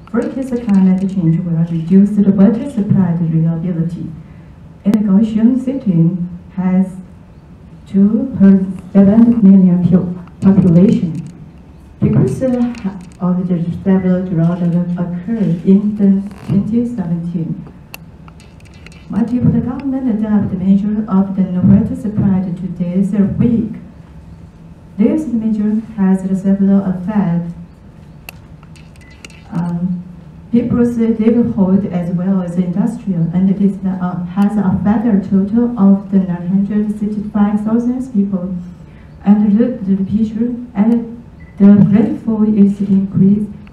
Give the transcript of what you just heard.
Forecast climate change will reduce the water supply reliability. And Kaohsiung City has 2.7 million population. Because of the several droughts that occurred in 2017, multiple government adopted measures of the water supply to this week. This measure has several effects. People's livelihood as well as industrial, and it is, has affected a total of 965,000 people. And the picture and the rainfall is increased